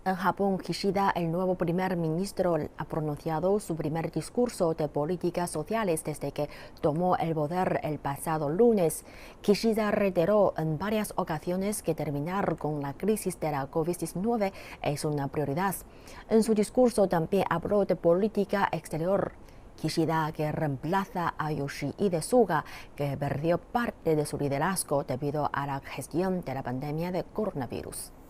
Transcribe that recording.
En Japón, Kishida, el nuevo primer ministro, ha pronunciado su primer discurso de políticas sociales desde que tomó el poder el pasado lunes. Kishida reiteró en varias ocasiones que terminar con la crisis de la COVID-19 es una prioridad. En su discurso también habló de política exterior. Kishida, que reemplaza a Yoshihide Suga, que perdió parte de su liderazgo debido a la gestión de la pandemia de coronavirus.